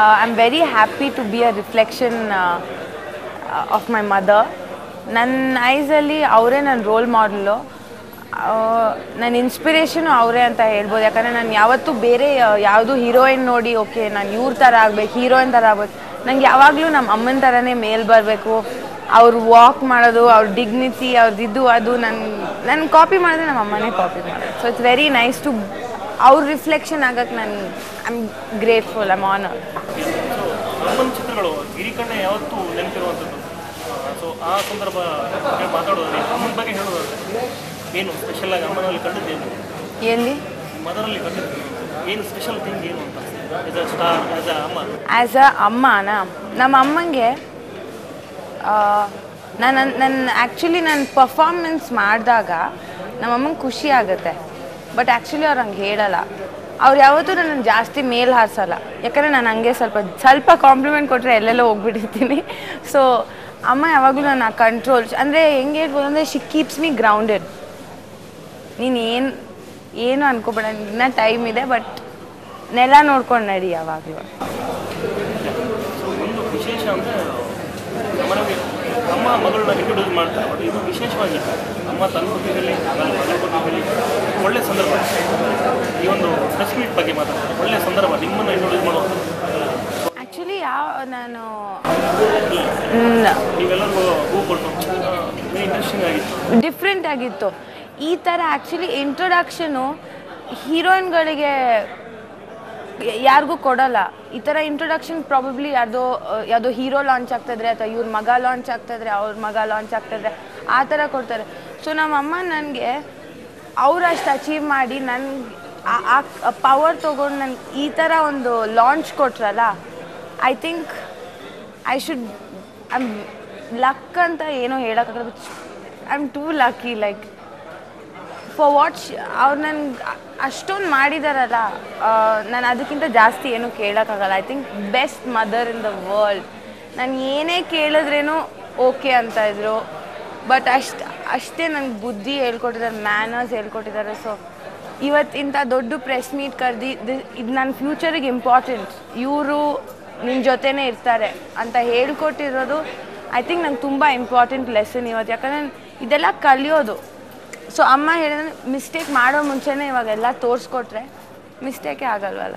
I'm very happy to be a reflection of my mother. ನನ್ನ ಐಸಲ್ಲಿ ಅವರೇ ನನ್ನ roll ಮಾಡಲು, ನನ್ನ ಇನ್ಸ್ಪಿರೇಷನು ಅವರೇ ಅಂತ ಹೇಳ್ಬೋದು. ಯಾಕಂದರೆ ನಾನು ಯಾವತ್ತೂ ಬೇರೆ ಯಾವುದು ಹೀರೋಯಿನ್ ನೋಡಿ ಓಕೆ ನಾನು ಇವ್ರ ಥರ ಆಗಬೇಕು, ಹೀರೋಯಿನ್ ಥರ ಆಗ್ಬೇಕು. ನಂಗೆ ಯಾವಾಗಲೂ ನಮ್ಮ ಅಮ್ಮನ ಥರನೇ ಮೇಲ್ ಬರಬೇಕು. ಅವ್ರು ವಾಕ್ ಮಾಡೋದು, ಅವ್ರ ಡಿಗ್ನಿಟಿ, ಅವ್ರದ್ದು ಅದು ನನ್ನ ಕಾಪಿ ಮಾಡಿದ್ರೆ ನಮ್ಮ ಅಮ್ಮನೇ ಕಾಪಿ ಮಾಡೋದು. So it's very nice to ಅವ್ರ ರಿಫ್ಲೆಕ್ಷನ್ ಆಗಕ್ಕೆ ನಾನು I am grateful, I am honour. ಅಮ್ಮನ ಚಿತ್ರಗಳು ಗಿರಿಕಣ್ಣ ಯಾವತ್ತೂ ನೆನಪಿರುವಂಥದ್ದು. ಸೊ ಆ ಸಂದರ್ಭ ಮಾತಾಡೋದು ಅಮ್ಮನ ಬಗ್ಗೆ ಹೇಳೋದಾದ್ರೆ ಏನು ಸ್ಪೆಷಲ್ ಆಗಿ ಅಮ್ಮನಲ್ಲಿ ಕಂಡಿದ್ದೇನು, ಎಲ್ಲಿ ಮದರಲ್ಲಿ ಕಂಡಿದ್ದು ಏನು ಸ್ಪೆಷಲ್ ಥಿಂಗ್ ಏನು ಅಂತ as a star, as a ಅಮ್ಮ? ಆ್ಯಸ್ ಅ ಅಮ್ಮನಾ, ನಮ್ಮ ಅಮ್ಮಂಗೆ ನನ್ನ ಆ್ಯಕ್ಚುಲಿ ನಾನು ಪರ್ಫಾರ್ಮೆನ್ಸ್ ಮಾಡಿದಾಗ ನಮ್ಮಮ್ಮಂಗೆ ಖುಷಿ ಆಗುತ್ತೆ. ಬಟ್ ಆ್ಯಕ್ಚುಲಿ ಅವ್ರು ಹಂಗೆ ಹೇಳಲ್ಲ. ಅವ್ರು ಯಾವತ್ತೂ ನನ್ನನ್ನು ಜಾಸ್ತಿ ಮೇಲ್ ಹಾರಿಸಲ್ಲ. ಯಾಕಂದರೆ ನಾನು ಹಂಗೆ ಸ್ವಲ್ಪ ಕಾಂಪ್ಲಿಮೆಂಟ್ ಕೊಟ್ಟರೆ ಎಲ್ಲೆಲ್ಲೋ ಹೋಗ್ಬಿಟ್ಟಿರ್ತೀನಿ. ಸೊ ಅಮ್ಮ ಯಾವಾಗಲೂ ನನ್ನ ಕಂಟ್ರೋಲ್ ಅಂದರೆ ಹೆಂಗೆ ಹೇಳ್ಬೋದು ಅಂದರೆ ಶಿ ಕೀಪ್ಸ್ ಮೀ ಗ್ರೌಂಡೆಡ್. ನೀನು ಏನು ಅನ್ಕೋಬೇಡ, ಇನ್ನೂ ಟೈಮ್ ಇದೆ, ಬಟ್ ನೆಲ ನೋಡ್ಕೊಂಡು ನಡಿ ಯಾವಾಗಲೂ. ಒಂದು ವಿಶೇಷ ಅಂದರೆ ಮನೆಗೆ ಅಮ್ಮ ಮಗಳನ್ನ ಇಂಟ್ರೊಡ್ಯೂಸ್ ಮಾಡ್ತಾರೆ. ಬಟ್ ಇದು ವಿಶೇಷವಾಗಿ ಅಮ್ಮ ತನ್ನ ಕುಟುಂಬದಲ್ಲಿ ಮಗಳ ಕುಟುಂಬದಲ್ಲಿ ಒಳ್ಳೆಯ ಸಂದರ್ಭ. ಈ ಒಂದು ಪ್ರೆಸ್ ಮೀಟ್ ಬಗ್ಗೆ ಮಾತಾಡ್ತಾರೆ, ಒಳ್ಳೆಯ ಸಂದರ್ಭ ನಿಮ್ಮನ್ನು ಇಂಟ್ರೊಡ್ಯೂಸ್ ಮಾಡೋದು. ಆ್ಯಕ್ಚುಲಿ ನಾನು ನೀವೆಲ್ಲರಿಗೂ ಹೂ ಕೊಟ್ಟು ಇಂಟ್ರೆಸ್ಟಿಂಗ್ ಆಗಿತ್ತು, ಡಿಫ್ರೆಂಟ್ ಆಗಿತ್ತು. ಈ ಥರ ಆ್ಯಕ್ಚುಲಿ ಇಂಟ್ರೊಡಕ್ಷನು ಹೀರೋಯಿನ್ಗಳಿಗೆ ಯಾರಿಗೂ ಕೊಡೋಲ್ಲ. ಈ ಥರ ಇಂಟ್ರೊಡಕ್ಷನ್ ಪ್ರಾಬಬ್ಲಿ ಯಾವುದೋ ಹೀರೋ ಲಾಂಚ್ ಆಗ್ತಾಯಿದ್ರೆ ಅಥವಾ ಇವ್ರ ಮಗ ಲಾಂಚ್ ಆಗ್ತಾಯಿದ್ರೆ, ಅವ್ರ ಮಗ ಲಾಂಚ್ ಆಗ್ತಾಯಿದ್ರೆ ಆ ಥರ ಕೊಡ್ತಾರೆ. ಸೊ ನಮ್ಮಮ್ಮ ನನಗೆ ಅವ್ರು ಅಷ್ಟು ಅಚೀವ್ ಮಾಡಿ ನನಗೆ ಆ ಪವರ್ ತೊಗೊಂಡು ನನಗೆ ಈ ಥರ ಒಂದು ಲಾಂಚ್ ಕೊಟ್ರಲ್ಲ, I think I should luck ಅಂತ ಏನೋ ಹೇಳೋಕ್ಕಾಗಲ್ಲ. I am too lucky. Like for what ಅವ್ರು ನನಗೆ ಅಷ್ಟೊಂದು ಮಾಡಿದಾರಲ್ಲ, ನಾನು ಅದಕ್ಕಿಂತ ಜಾಸ್ತಿ ಏನೂ ಕೇಳೋಕ್ಕಾಗಲ್ಲ. I think best mother in the world. ನಾನು ಏನೇ ಕೇಳಿದ್ರೇನು ಓಕೆ ಅಂತ ಇದ್ರು. ಬಟ್ ಅಷ್ಟೇ ನನಗೆ ಬುದ್ಧಿ ಹೇಳ್ಕೊಟ್ಟಿದ್ದಾರೆ, ಮ್ಯಾನರ್ಸ್ ಹೇಳ್ಕೊಟ್ಟಿದ್ದಾರೆ. ಸೊ ಇವತ್ತು ಇಂಥ ದೊಡ್ಡ ಪ್ರೆಸ್ ಮೀಟ್ ಕರೆದು ಇದು ನನ್ನ ಫ್ಯೂಚರಿಗೆ ಇಂಪಾರ್ಟೆಂಟ್, ಇವರು ನಿನ್ನ ಜೊತೆನೇ ಇರ್ತಾರೆ ಅಂತ ಹೇಳ್ಕೊಟ್ಟಿರೋದು ಐ ಥಿಂಕ್ ನಂಗೆ ತುಂಬ ಇಂಪಾರ್ಟೆಂಟ್ ಲೆಸನ್ ಇವತ್ತು. ಯಾಕಂದರೆ ಇದೆಲ್ಲ ಕಲಿಯೋದು. ಸೊ ಅಮ್ಮ ಹೇಳಿದ್ರೆ ಮಿಸ್ಟೇಕ್ ಮಾಡೋ ಮುಂಚೆನೇ ಇವಾಗೆಲ್ಲ ತೋರಿಸ್ಕೊಟ್ರೆ ಮಿಸ್ಟೇಕೇ ಆಗಲ್ವಲ್ಲ.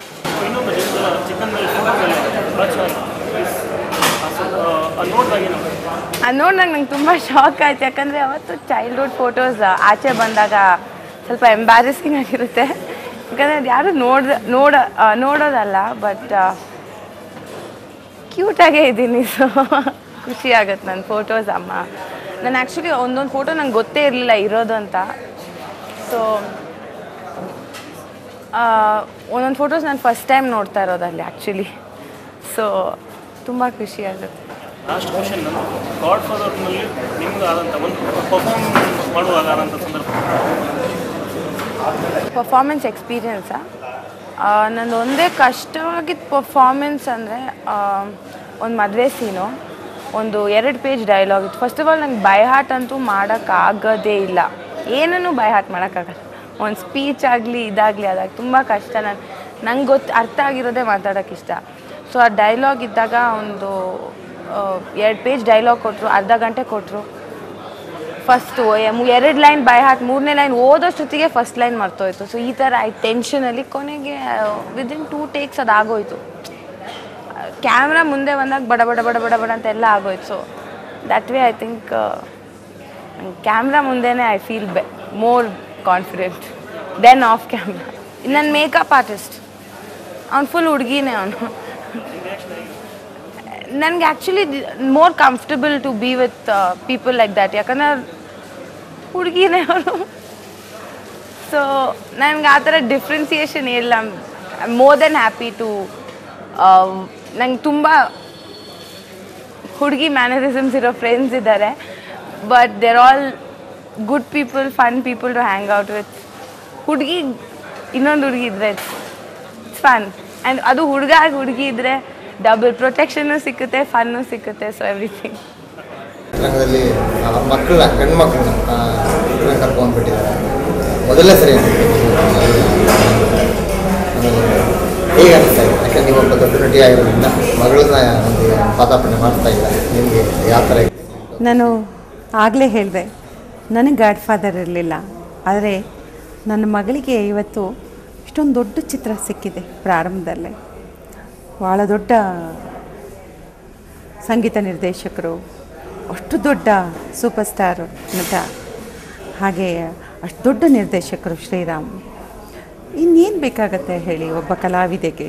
ಅದು ನೋಡಿದಾಗ ನಂಗೆ ತುಂಬ ಶಾಕ್ ಆಯ್ತು. ಯಾಕಂದರೆ ಅವತ್ತು ಚೈಲ್ಡ್ಹುಡ್ ಫೋಟೋಸ್ ಆಚೆ ಬಂದಾಗ ಸ್ವಲ್ಪ ಎಂಬ್ಯಾರೆಸಿಂಗ್ ಆಗಿರುತ್ತೆ. ಯಾಕಂದರೆ ಅದು ಯಾರು ನೋಡೋದಲ್ಲ, ಬಟ್ ಕ್ಯೂಟಾಗೇ ಇದ್ದೀನಿ. ಸೊ ಖುಷಿ ಆಗುತ್ತೆ ನನ್ನ ಫೋಟೋಸ್. ಅಮ್ಮ ನಾನು ಆ್ಯಕ್ಚುಲಿ ಒಂದೊಂದು ಫೋಟೋ ನಂಗೆ ಗೊತ್ತೇ ಇರಲಿಲ್ಲ ಇರೋದು ಅಂತ. ಸೊ ಒಂದೊಂದು ಫೋಟೋಸ್ ನಾನು ಫಸ್ಟ್ ಟೈಮ್ ನೋಡ್ತಾ ಇರೋದಲ್ಲಿ ಆ್ಯಕ್ಚುಲಿ. ಸೊ ತುಂಬ ಖುಷಿ ಆಗುತ್ತೆ. ಲಾಸ್ಟ್ ಕ್ವಶನ್, ಗಾಡ್ ಫಾದರ್ನಲ್ಲಿ ನಿಮ್ಗೆ ಆದಂಥ ಒಂದು ಪರ್ಫಾರ್ಮೆನ್ಸ್ ಮಾಡುವಾಗ ಆದಂಥ ಸಂದರ್ಭ, ಪರ್ಫಾರ್ಮೆನ್ಸ್ ಎಕ್ಸ್ಪೀರಿಯನ್ಸಾ? ನಂದು ಒಂದೇ ಕಷ್ಟವಾಗಿದ್ದ ಪರ್ಫಾರ್ಮೆನ್ಸ್ ಅಂದರೆ ಒಂದು ಮದುವೆ ಸೀನು, ಒಂದು 2 ಪೇಜ್ ಡೈಲಾಗ್ ಇತ್ತು. ಫಸ್ಟ್ ಆಫ್ ಆಲ್ ನಂಗೆ ಬೈ ಹಾರ್ಟ್ ಅಂತೂ ಮಾಡೋಕ್ಕಾಗೋದೇ ಇಲ್ಲ, ಏನನ್ನೂ ಬೈ ಹಾರ್ಟ್ ಮಾಡೋಕ್ಕಾಗಲ್ಲ. ಒಂದು ಸ್ಪೀಚ್ ಆಗಲಿ ಇದಾಗಲಿ ಅದಾಗ ತುಂಬ ಕಷ್ಟ. ನಂಗೆ ಅರ್ಥ ಆಗಿರೋದೇ ಮಾತಾಡೋಕ್ಕೆ ಇಷ್ಟ. ಸೊ ಆ ಡೈಲಾಗ್ ಇದ್ದಾಗ ಒಂದು 2 ಪೇಜ್ ಡೈಲಾಗ್ ಕೊಟ್ಟರು, ಅರ್ಧ ಗಂಟೆ ಕೊಟ್ಟರು. ಫಸ್ಟು 2 ಲೈನ್ ಬೈ ಹಾರ್ಟ್, 3ನೇ ಲೈನ್ ಓದೋಷ್ಟೊತ್ತಿಗೆ ಫಸ್ಟ್ ಲೈನ್ ಮರ್ತೋಯ್ತು. ಸೊ ಈ ಥರ ಆಯ್ತು ಟೆನ್ಷನಲ್ಲಿ. ಕೊನೆಗೆ ವಿದಿನ್ 2 ಟೇಕ್ಸ್ ಅದು ಆಗೋಯ್ತು. ಕ್ಯಾಮ್ರಾ ಮುಂದೆ ಬಂದಾಗ ಬಡ ಬಡ ಬಡ ಬಡ ಬಡ ಅಂತೆಲ್ಲ ಆಗೋಯ್ತು. So that way I think camera ಮುಂದೆನೇ I feel more confident than off camera. ನನ್ನ ಮೇಕಪ್ ಆರ್ಟಿಸ್ಟ್ ಅವ್ನು ಫುಲ್ ಹುಡುಗಿನೇ. ಅವನು ನನಗೆ actually more comfortable to be with people like that. ಯಾಕಂದ್ರೆ ಹುಡುಗಿನೇ ಅವರು. ಸೊ ನನಗೆ ಆ ಥರ ಡಿಫ್ರೆನ್ಸಿಯೇಷನ್ ಇಲ್ಲ. I am more than happy to ನಂಗೆ ತುಂಬ ಹುಡುಗಿ ಮ್ಯಾನರಿಸಮ್ಸ್ ಇರೋ ಫ್ರೆಂಡ್ಸ್ ಇದ್ದಾರೆ. But they're all good people, fun people to hang out with. ಹುಡುಗಿ ಇನ್ನೊಂದು ಹುಡುಗಿ ಇದ್ದರೆ ಇಟ್ಸ್ ಫನ್. ಆ್ಯಂಡ್ ಅದು ಹುಡುಗಿ ಇದ್ದರೆ ಡಬಲ್ ಪ್ರೊಟೆಕ್ಷನ್ನು ಸಿಕ್ಕುತ್ತೆ, ಫನ್ನು ಸಿಕ್ಕುತ್ತೆ. So everything. ರಂಗದಲ್ಲಿ ಹೆಣ್ಮಕ್ಳನ್ನ ಕರ್ಕೊಂಡ್ಬಿಟ್ಟಿದ್ದಾರೆ ಮೊದಲನೇ ಸರಿ. ಹೇಗೆ ಅನಿಸ್ತಾ ಇದೆ? ಯಾಕೆ ನೀವೊಬ್ಬ ದೊಡ್ಡ ನಟಿ ಆಗಿರೋದ್ರಿಂದ ಮಗಳನ್ನ ಒಂದು ಪಾದಾರ್ಪಣೆ ಮಾಡ್ತಾ ಇಲ್ಲ, ನಿಮಗೆ ಯಾವ ಥರ? ನಾನು ಆಗಲೇ ಹೇಳಿದೆ, ನನಗೆ ಗಾಡ್ ಫಾದರ್ ಇರಲಿಲ್ಲ, ಆದರೆ ನನ್ನ ಮಗಳಿಗೆ ಇವತ್ತು ಇಷ್ಟೊಂದು ದೊಡ್ಡ ಚಿತ್ರ ಸಿಕ್ಕಿದೆ. ಪ್ರಾರಂಭದಲ್ಲೇ ಭಾಳ ದೊಡ್ಡ ಸಂಗೀತ ನಿರ್ದೇಶಕರು, ಅಷ್ಟು ದೊಡ್ಡ ಸೂಪರ್ ಸ್ಟಾರ್ ನಟ, ಹಾಗೆ ಅಷ್ಟು ದೊಡ್ಡ ನಿರ್ದೇಶಕರು ಶ್ರೀರಾಮ್. ಇನ್ನೇನು ಬೇಕಾಗತ್ತೆ ಹೇಳಿ ಒಬ್ಬ ಕಲಾವಿದೆಗೆ?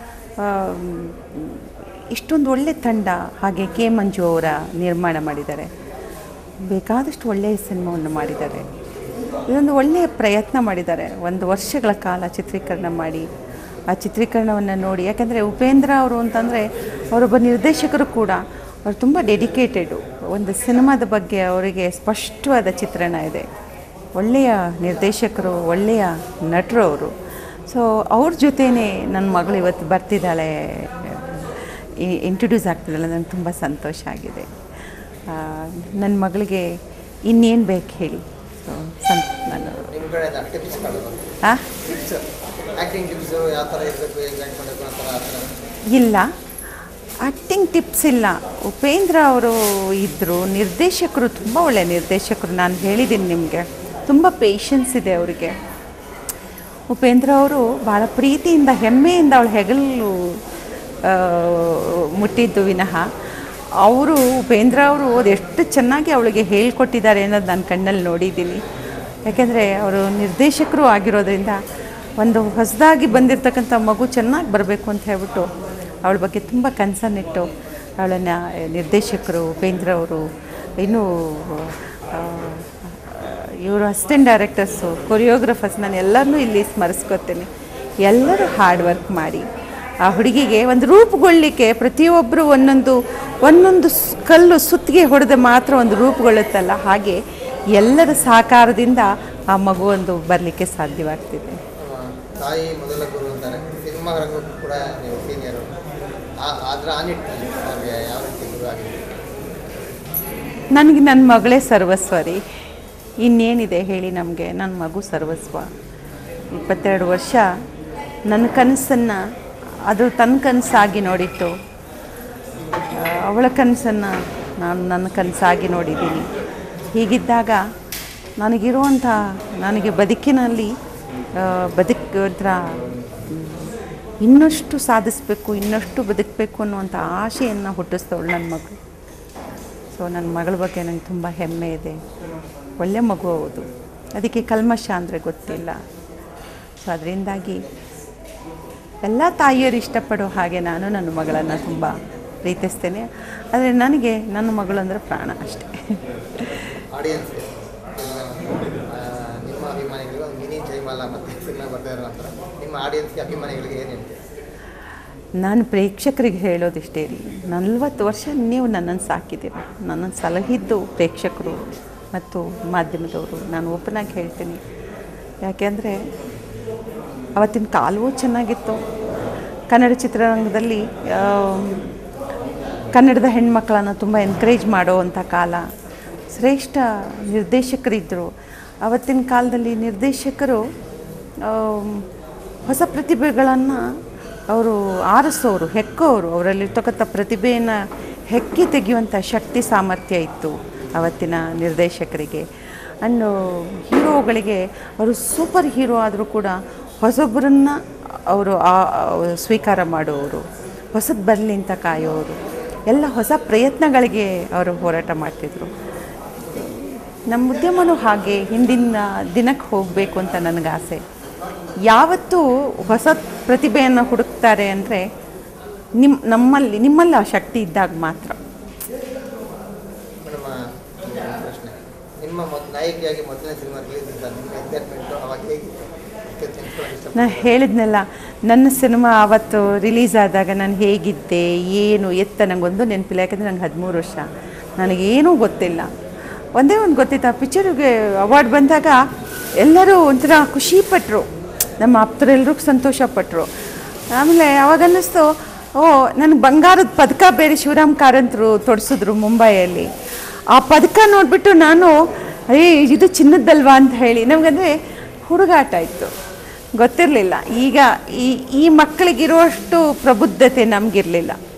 ಇಷ್ಟೊಂದು ಒಳ್ಳೆ ತಂಡ, ಹಾಗೆ ಕೆ ಮಂಜು ಅವರ ನಿರ್ಮಾಣ ಮಾಡಿದ್ದಾರೆ, ಬೇಕಾದಷ್ಟು ಒಳ್ಳೆಯ ಸಿನಿಮಾವನ್ನು ಮಾಡಿದ್ದಾರೆ. ಇದೊಂದು ಒಳ್ಳೆಯ ಪ್ರಯತ್ನ ಮಾಡಿದ್ದಾರೆ. 1 ವರ್ಷಗಳ ಕಾಲ ಚಿತ್ರೀಕರಣ ಮಾಡಿ, ಆ ಚಿತ್ರೀಕರಣವನ್ನು ನೋಡಿ, ಯಾಕೆಂದರೆ ಉಪೇಂದ್ರ ಅವರು ಅಂತಂದರೆ ಅವರೊಬ್ಬ ನಿರ್ದೇಶಕರು ಕೂಡ, ಅವರು ತುಂಬ ಡೆಡಿಕೇಟೆಡು. ಒಂದು ಸಿನಿಮಾದ ಬಗ್ಗೆ ಅವರಿಗೆ ಸ್ಪಷ್ಟವಾದ ಚಿತ್ರಣ ಇದೆ. ಒಳ್ಳೆಯ ನಿರ್ದೇಶಕರು, ಒಳ್ಳೆಯ ನಟರು ಅವರು. ಸೊ ಅವ್ರ ಜೊತೆಯೇ ನನ್ನ ಮಗಳು ಇವತ್ತು ಬರ್ತಿದ್ದಾಳೆ, ಇಂಟ್ರೊಡ್ಯೂಸ್ ಆಗ್ತಿದ್ದಾಳೆ. ನನಗೆ ತುಂಬ ಸಂತೋಷ ಆಗಿದೆ. ನನ್ನ ಮಗಳಿಗೆ ಇನ್ನೇನು ಬೇಕು ಹೇಳಿ? ಸೊ ನಾನು ನಿಮ್ಮ ಕಡೆಯಿಂದ ಟಿಪ್ಸ್ ಹಾಂ ಆ್ಯಕ್ಟಿಂಗ್ ಟಿಪ್ಸು ಯಾವ ಥರ ಇರಬೇಕು, ಹೇಗೆ ಆ್ಯಕ್ಟ್ ಮಾಡಬೇಕು ಆ ಥರ? ಇಲ್ಲ, ಆ್ಯಕ್ಟಿಂಗ್ ಟಿಪ್ಸ್ ಇಲ್ಲ. ಉಪೇಂದ್ರ ಅವರು ಇದ್ದರು, ನಿರ್ದೇಶಕರು ತುಂಬ ಒಳ್ಳೆಯ ನಿರ್ದೇಶಕರು. ನಾನು ಹೇಳಿದ್ದೀನಿ ನಿಮಗೆ, ತುಂಬ ಪೇಷನ್ಸ್ ಇದೆ ಅವರಿಗೆ. ಉಪೇಂದ್ರ ಅವರು ಭಾಳ ಪ್ರೀತಿಯಿಂದ, ಹೆಮ್ಮೆಯಿಂದ ಅವಳು ಹೆಗಲು ಮುಟ್ಟಿದ್ದು ವಿನಃ, ಅವರು ಉಪೇಂದ್ರ ಅವರು ಎಷ್ಟು ಚೆನ್ನಾಗಿ ಅವಳಿಗೆ ಹೇಳ್ಕೊಟ್ಟಿದ್ದಾರೆ ಅನ್ನೋದು ನಾನು ಕಣ್ಣಲ್ಲಿ ನೋಡಿದ್ದೀನಿ. ಯಾಕೆಂದರೆ ಅವರು ನಿರ್ದೇಶಕರು ಆಗಿರೋದ್ರಿಂದ ಒಂದು ಹೊಸದಾಗಿ ಬಂದಿರತಕ್ಕಂಥ ಮಗು ಚೆನ್ನಾಗಿ ಬರಬೇಕು ಅಂತ ಹೇಳ್ಬಿಟ್ಟು ಅವಳ ಬಗ್ಗೆ ತುಂಬ ಕನಸನ್ನಿಟ್ಟು ಅವಳನ್ನು ನಿರ್ದೇಶಕರು ಉಪೇಂದ್ರ ಅವರು, ಇನ್ನೂ ಇವರು ಅಸಿಸ್ಟೆಂಟ್ ಡೈರೆಕ್ಟರ್ಸು, ಕೊರಿಯೋಗ್ರಫರ್ಸ್, ನಾನು ಎಲ್ಲರನ್ನೂ ಇಲ್ಲಿ ಸ್ಮರಿಸ್ಕೊತೀನಿ. ಎಲ್ಲರೂ ಹಾರ್ಡ್ ವರ್ಕ್ ಮಾಡಿ ಆ ಹುಡುಗಿಗೆ ಒಂದು ರೂಪುಗೊಳ್ಳಲಿಕ್ಕೆ ಪ್ರತಿಯೊಬ್ಬರು ಒಂದೊಂದು ಕಲ್ಲು ಸುತ್ತಿಗೆ ಹೊಡೆದು ಮಾತ್ರ ಒಂದು ರೂಪುಗೊಳ್ಳುತ್ತಲ್ಲ, ಹಾಗೆ ಎಲ್ಲರ ಸಹಕಾರದಿಂದ ಆ ಮಗು ಒಂದು ಬರಲಿಕ್ಕೆ ಸಾಧ್ಯವಾಗ್ತಿದೆ. ತಾಯಿ ಮೊದಲ ಗುರು ಅಂತಾರೆ, ಸಿನಿಮಾ ರಂಗಕ್ಕೂ ಕೂಡ ನೀವು ಸೀನಿಯರು. ಅದರ ಆ ನಿಟ್ಟಿನಲ್ಲಿ ಅವ್ರಿಗೆ ಯಾವ ರೀತಿ ಗುರು ಆಗಿದೆ? ನನಗೆ ನನ್ನ ಮಗಳೇ ಸರ್ವಸ್ವ ರೀ. ಇನ್ನೇನಿದೆ ಹೇಳಿ ನಮಗೆ? ನನ್ನ ಮಗು ಸರ್ವಸ್ವ. 22 ವರ್ಷ ನನ್ನ ಕನಸನ್ನು ಅದು ತನ್ನ ಕನಸಾಗಿ ನೋಡಿತ್ತು, ಅವಳ ಕನಸನ್ನು ನಾನು ನನ್ನ ಕನಸಾಗಿ ನೋಡಿದ್ದೀನಿ. ಹೀಗಿದ್ದಾಗ ನನಗೆ ಬದುಕಿನಲ್ಲಿ ಇನ್ನಷ್ಟು ಸಾಧಿಸಬೇಕು, ಇನ್ನಷ್ಟು ಬದುಕಬೇಕು ಅನ್ನುವಂಥ ಆಶೆಯನ್ನು ಹುಟ್ಟಿಸ್ತವಳು ನನ್ನ ಮಗಳು. ಸೊ ನನ್ನ ಮಗಳ ಬಗ್ಗೆ ನನಗೆ ತುಂಬ ಹೆಮ್ಮೆ ಇದೆ. ಒಳ್ಳೆ ಮಗು ಹೌದು, ಅದಕ್ಕೆ ಕಲ್ಮಶ ಅಂದರೆ ಗೊತ್ತಿಲ್ಲ. ಸೊ ಅದರಿಂದಾಗಿ ಎಲ್ಲ ತಾಯಿಯರು ಇಷ್ಟಪಡೋ ಹಾಗೆ ನಾನು ನನ್ನ ಮಗಳನ್ನು ತುಂಬ ಪ್ರೀತಿಸ್ತೇನೆ. ಆದರೆ ನನಗೆ ನನ್ನ ಮಗಳು ಅಂದರೆ ಪ್ರಾಣ ಅಷ್ಟೇ. ಆಡಿಯನ್ಸ್ಗೆ ನಿಮ್ಮ ಅಭಿಮಾನಿಗಳು ಮಿನಿ ಜೈಮಾಲ ಮತ್ತು ಸಿನಿಮಾ ಬರ್ತಾ ಇರೋ ನಂತರ ನಿಮ್ಮ ಆಡಿಯನ್ಸ್ಗೆ, ಅಭಿಮಾನಿಗಳಿಗೆ ಏನು ಹೇಳ್ತೀವಿ? ನಾನು ಪ್ರೇಕ್ಷಕರಿಗೆ ಹೇಳೋದಿಷ್ಟೇ ರೀ, 40 ವರ್ಷ ನೀವು ನನ್ನನ್ನು ಸಾಕಿದ್ದೀರ. ನನ್ನನ್ನು ಸಲಹಿದ್ದು ಪ್ರೇಕ್ಷಕರು ಮತ್ತು ಮಾಧ್ಯಮದವರು. ನಾನು ಓಪನಾಗಿ ಹೇಳ್ತೀನಿ, ಯಾಕೆಂದರೆ ಅವತ್ತಿನ ಕಾಲವೂ ಚೆನ್ನಾಗಿತ್ತು. ಕನ್ನಡ ಚಿತ್ರರಂಗದಲ್ಲಿ ಕನ್ನಡದ ಹೆಣ್ಮಕ್ಳನ್ನು ತುಂಬ ಎನ್ಕರೇಜ್ ಮಾಡೋವಂಥ ಕಾಲ. ಶ್ರೇಷ್ಠ ನಿರ್ದೇಶಕರಿದ್ದರು ಅವತ್ತಿನ ಕಾಲದಲ್ಲಿ. ನಿರ್ದೇಶಕರು ಹೊಸ ಪ್ರತಿಭೆಗಳನ್ನು ಅವರು ಆರಿಸೋರು, ಹೆಕ್ಕೋರು. ಅವರಲ್ಲಿರ್ತಕ್ಕಂಥ ಪ್ರತಿಭೆಯನ್ನು ಹೆಕ್ಕಿ ತೆಗೆಯುವಂಥ ಶಕ್ತಿ ಸಾಮರ್ಥ್ಯ ಇತ್ತು ಅವತ್ತಿನ ನಿರ್ದೇಶಕರಿಗೆ. ಅಂಡ್ ಹೀರೋಗಳಿಗೆ ಅವರು ಸೂಪರ್ ಹೀರೋ ಆದರೂ ಕೂಡ ಹೊಸೊಬ್ಬರನ್ನು ಅವರು ಸ್ವೀಕಾರ ಮಾಡೋರು, ಹೊಸದು ಬರಲಿ ಅಂತ ಕಾಯೋರು, ಎಲ್ಲ ಹೊಸ ಪ್ರಯತ್ನಗಳಿಗೆ ಅವರು ಹೋರಾಟ ಮಾಡ್ತಿದ್ರು. ನಮ್ಮ ಉದ್ಯಮನೂ ಹಾಗೆ ಹಿಂದಿನ ದಿನಕ್ಕೆ ಹೋಗಬೇಕು ಅಂತ ನನಗೆ ಆಸೆ. ಯಾವತ್ತೂ ಹೊಸ ಪ್ರತಿಭೆಯನ್ನು ಹುಡುಕ್ತಾರೆ ಅಂದರೆ ನಿಮ್ಮಲ್ಲಿ ಆ ಶಕ್ತಿ ಇದ್ದಾಗ ಮಾತ್ರ. ಪ್ರಶ್ನೆ, ನಿಮ್ಮ ನಾಯಕಿಯಾಗಿ ಮೊದಲನೇ ಸಿನಿಮಾ ರಿಲೀಸ್ ಅಂತ ನಿಮ್ಮ ಎಂಟರ್ಟೈನ್ಮೆಂಟು ಅವಾಗ ಹೇಗಿತ್ತು? ನಾನು ಹೇಳಿದ್ನಲ್ಲ, ನನ್ನ ಸಿನಿಮಾ ಆವತ್ತು ರಿಲೀಸ್ ಆದಾಗ ನಾನು ಹೇಗಿದ್ದೆ, ಏನು ಎತ್ತ ನನಗೊಂದು ನೆನಪಿಲ್ಲ. ಯಾಕೆಂದರೆ ನಂಗೆ 13 ವರ್ಷ, ನನಗೇನೂ ಗೊತ್ತಿಲ್ಲ. ಒಂದೇ ಒಂದು ಗೊತ್ತಿತ್ತು, ಆ ಪಿಕ್ಚರಿಗೆ ಅವಾರ್ಡ್ ಬಂದಾಗ ಎಲ್ಲರೂ ಒಂಥರ ಖುಷಿಪಟ್ಟರು, ನಮ್ಮ ಆಪ್ತರೆಲ್ಲರೂ ಸಂತೋಷಪಟ್ಟರು. ಆಮೇಲೆ ಅವಾಗ ಅನ್ನಿಸ್ತು, ನನಗೆ ಬಂಗಾರದ ಪದಕ ಬೇರೆ ಶಿವರಾಮ್ ಕಾರಂತರು ತೊಡಿಸಿದ್ರು ಮುಂಬೈಯಲ್ಲಿ. ಆ ಪದಕ ನೋಡಿಬಿಟ್ಟು ನಾನು ಇದು ಚಿನ್ನದ್ದಲ್ವಾ ಅಂತ ಹೇಳಿ, ನಮಗಂದರೆ ಹುಡುಗಾಟ ಇತ್ತು. ಗೊತ್ತಿರಲಿಲ್ಲ. ಈಗ ಈ ಮಕ್ಕಳಿಗಿರುವಷ್ಟು ಪ್ರಬುದ್ಧತೆ ನಮಗಿರಲಿಲ್ಲ.